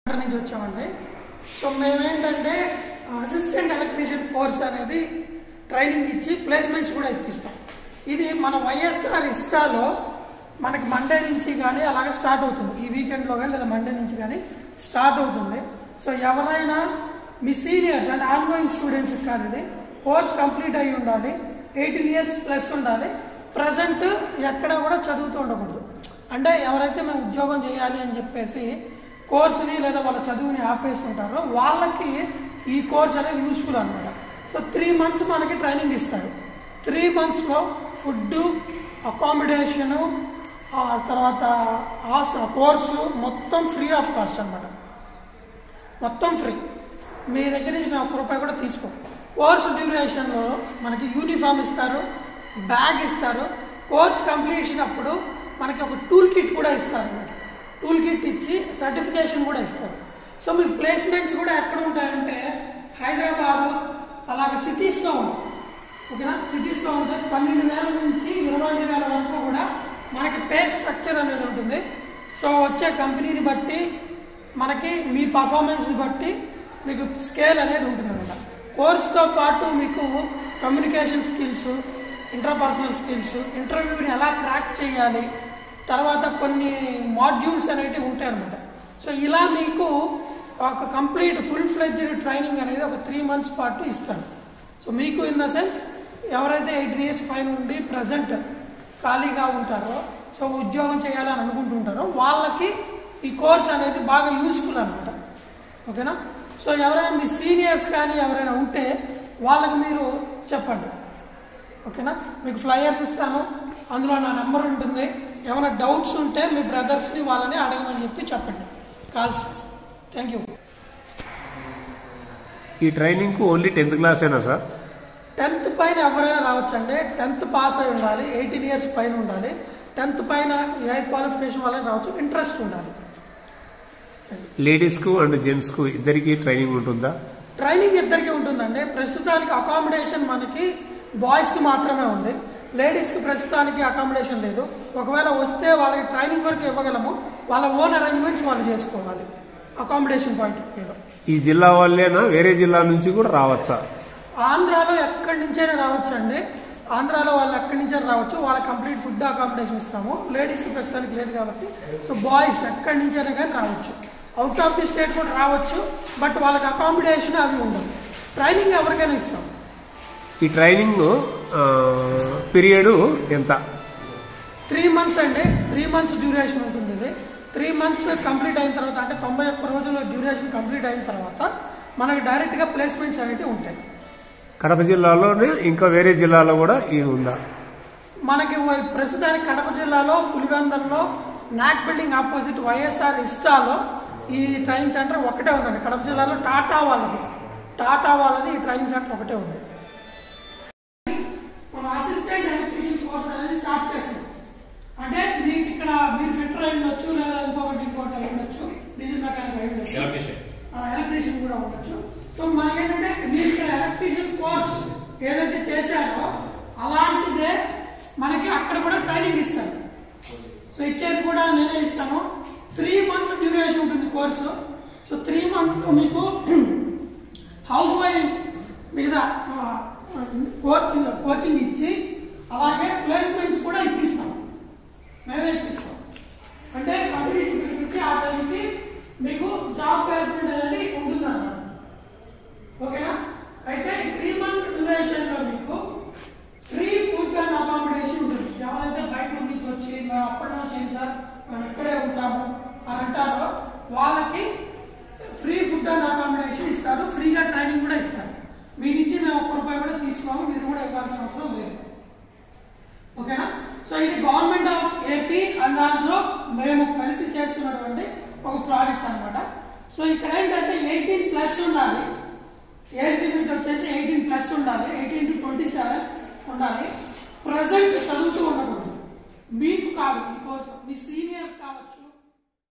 నుంచి వచ్చామండి. సో మేమేంటంటే అసిస్టెంట్ ఎలక్ట్రీషియన్ కోర్స్ అనేది ట్రైనింగ్ ఇచ్చి ప్లేస్మెంట్స్ కూడా ఇప్పిస్తాం. ఇది మన వైఎస్ఆర్ ఇస్టాలో మనకి మండే నుంచి కానీ అలాగే స్టార్ట్ అవుతుంది. ఈ వీకెండ్లో కానీ లేదా మండే నుంచి కానీ స్టార్ట్ అవుతుంది. సో ఎవరైనా మీ సీనియర్స్ అంటే ఆన్గోయింగ్ స్టూడెంట్స్ కాదు, ఇది కోర్స్ కంప్లీట్ అయి ఉండాలి, 18 years ప్లస్ ఉండాలి, ప్రజెంట్ ఎక్కడ కూడా చదువుతూ ఉండకూడదు. అంటే ఎవరైతే మేము ఉద్యోగం చేయాలి అని చెప్పేసి కోర్సుని లేదా వాళ్ళ చదువుని ఆపేసుకుంటారో వాళ్ళకి ఈ కోర్స్ అనేది యూస్ఫుల్ అనమాట. సో 3 months మనకి ట్రైనింగ్ ఇస్తారు. 3 monthsలో ఫుడ్, అకామిడేషను, తర్వాత కోర్సు మొత్తం ఫ్రీ ఆఫ్ కాస్ట్ అనమాట. మొత్తం ఫ్రీ. మీ దగ్గర నుంచి మేము ₹1 కూడా తీసుకోం. కోర్సు డ్యూరేషన్లో మనకి యూనిఫామ్ ఇస్తారు, బ్యాగ్ ఇస్తారు. కోర్స్ కంప్లీషన్ అప్పుడు మనకి ఒక టూల్ కిట్ కూడా ఇస్తారు అనమాట. టూల్ కిట్ ఇచ్చి సర్టిఫికేషన్ కూడా ఇస్తారు. సో మీకు ప్లేస్మెంట్స్ కూడా ఎక్కడ ఉంటాయంటే హైదరాబాద్ అలాగే సిటీస్లో ఉంటాయి. ఓకేనా, సిటీస్లో ఉంటాయి. 12,000 నుంచి 25,000 వరకు కూడా మనకి పే స్ట్రక్చర్ అనేది ఉంటుంది. సో వచ్చే కంపెనీని బట్టి మనకి మీ పర్ఫార్మెన్స్ని బట్టి మీకు స్కేల్ అనేది ఉంటుంది అనమాట. కోర్స్తో పాటు మీకు కమ్యూనికేషన్ స్కిల్స్, ఇంటర్పర్సనల్ స్కిల్స్, ఇంటర్వ్యూని ఎలా క్రాక్ చేయాలి, తర్వాత కొన్ని మాడ్యూల్స్ అనేవి ఉంటాయి అనమాట. సో ఇలా మీకు ఒక కంప్లీట్ ఫుల్ ఫ్లెడ్జ్డ్ ట్రైనింగ్ అనేది ఒక 3 months పాటు ఇస్తాను. సో మీకు ఇన్ ద సెన్స్ ఎవరైతే 18 years పైన ఉండి ప్రజెంట్ ఖాళీగా ఉంటారో, సో ఉద్యోగం చేయాలని అనుకుంటుంటారో వాళ్ళకి ఈ కోర్స్ అనేది బాగా యూస్ఫుల్ అనమాట. ఓకేనా. సో ఎవరైనా మీ సీనియర్స్ కానీ ఎవరైనా ఉంటే వాళ్ళకి మీరు చెప్పండి. ఓకేనా, మీకు ఫ్లయర్స్ ఇస్తాను, అందులో నా నెంబర్ ఉంటుంది. ఏమైనా డౌట్స్ ఉంటే మీ బ్రదర్స్ని వాళ్ళని అడగమని చెప్పండి. కాల్స్. Thank you. ఈ ట్రైనింగ్కు ఓన్లీ 10th class అయినా సార్? 10th పైన ఎవరైనా రావచ్చు అండి. 10th పాస్ అయి ఉండాలి, 18 years పైన ఉండాలి. 10th పైన ఏ క్వాలిఫికేషన్ వాళ్ళని రావచ్చు, ఇంట్రెస్ట్ ఉండాలి. లేడీస్కు అండ్ జెంట్స్కు ఇద్దరికి ట్రైనింగ్ ఉంటుందా? ట్రైనింగ్ ఇద్దరికి ఉంటుందండి. ప్రస్తుతానికి అకామిడేషన్ మనకి బాయ్స్కి మాత్రమే ఉంది, లేడీస్కి ప్రస్తుతానికి అకామిడేషన్ లేదు. ఒకవేళ వస్తే వాళ్ళకి ట్రైనింగ్ వరకు ఇవ్వగలము, వాళ్ళ ఓన్ అరేంజ్మెంట్స్ వాళ్ళు చేసుకోవాలి అకామిడేషన్ పాయింట్ ఆఫ్ వ్యూలో. ఈ జిల్లా వాళ్ళేనా వేరే జిల్లా నుంచి కూడా రావచ్చా? ఆంధ్రాలో ఎక్కడి నుంచైనా రావచ్చు అండి. ఆంధ్రాలో వాళ్ళు ఎక్కడి నుంచైనా రావచ్చు. వాళ్ళకి కంప్లీట్ ఫుడ్ అకామిడేషన్ ఇస్తాము. లేడీస్కి ప్రస్తుతానికి లేదు కాబట్టి సో బాయ్స్ ఎక్కడి నుంచైనా కానీ రావచ్చు. అవుట్ ఆఫ్ ది స్టేట్ కూడా రావచ్చు, బట్ వాళ్ళకి అకామిడేషన్ అవి ఉండవు. ట్రైనింగ్ ఎవరికైనా ఇస్తాం. ఈ ట్రైనింగ్ పీరియడ్ ఎంత? 3 months అండి. 3 months డ్యూరేషన్ ఉంటుంది. ఇది 3 months కంప్లీట్ అయిన తర్వాత, అంటే 91 రోజుల డ్యూరేషన్ కంప్లీట్ అయిన తర్వాత మనకి డైరెక్ట్గా ప్లేస్మెంట్స్ అనేవి ఉంటాయి. కడప జిల్లాలోనే ఇంకా వేరే జిల్లాలో కూడా ఇది ఉందా? మనకి ప్రస్తుతానికి కడప జిల్లాలో పులివెందులలో నాక్ బిల్డింగ్ ఆపోజిట్ వైఎస్ఆర్ ఇస్టాలో ఈ ట్రైనింగ్ సెంటర్ ఒకటే ఉందండి. కడప జిల్లాలో టాటా వాళ్ళది ఈ ట్రైనింగ్ సెంటర్ ఒకటే ఉంది. మన అసిస్టెంట్ ఎలక్ట్రీషియన్ కోర్స్ అనేది స్టార్ట్ చేస్తాం. అంటే మీకు ఇక్కడ మీరు ఫిట్టర్ అయి ఉండొచ్చు, లేదా ఇంకోటి అయి ఉండొచ్చు, డీజిల్ మెకానిక్ అయి ఉండొచ్చు, ఎలక్ట్రీషియన్ కూడా ఉండొచ్చు. సో మనకేంటంటే మీరు ఇక్కడ ఎలక్ట్రీషియన్ కోర్స్ ఏదైతే చేశారో అలాంటిదే మనకి అక్కడ కూడా ట్రైనింగ్ ఇస్తారు. సో ఇచ్చేది కూడా నేనే ఇస్తాను. 3 months డ్యూరేషన్ ఉంటుంది కోర్సు. సో 3 monthsలో మీకు హౌస్ వైఫ్ మీద కోచింగ్ ఇచ్చి అలాగే ప్లేస్మెంట్స్ కూడా ఇప్పిస్తాం, మేమే ఇప్పిస్తాం. అంటే కంపెనీస్ పిలిపించి ఆ టైంకి మీకు జాబ్ ప్లేస్మెంట్ అనేది ఉంటుంది అన్నమాట. ఓకేనా. అయితే ఈ 3 months డ్యూరేషన్లో మీకు ఫ్రీ ఫుడ్ అండ్ అకామిడేషన్ ఉంటుంది. ఎవరైతే బయట నుంచి వచ్చి మేము అప్పటి నుంచి ఏం సార్ మేము ఇక్కడే ఉంటాము అని అంటారో వాళ్ళకి ఫ్రీ ఫుడ్ అండ్ అకామిడేషన్ ఇస్తారు. ఫ్రీగా ట్రైనింగ్ కూడా ఇస్తారు. మీ నుంచి మేము ₹1 కూడా తీసుకోము, మీరు కూడా ఇవ్వాల్సిన అవసరం లేదు. ఓకేనా. సో ఇది government of AP and also మేము కలిసి చేస్తున్నటువంటి ఒక ప్రాజెక్ట్ అనమాట. సో ఇక్కడ ఏంటంటే 18+ ఉండాలి. ఏజ్ లిమిట్ వచ్చేసి 18+ ఉండాలి. 18 to 27 ఉండాలి. ప్రజెంట్ చదువుతూ ఉండకూడదు. మీకు కాదు, మీ సీనియర్స్ కావచ్చు.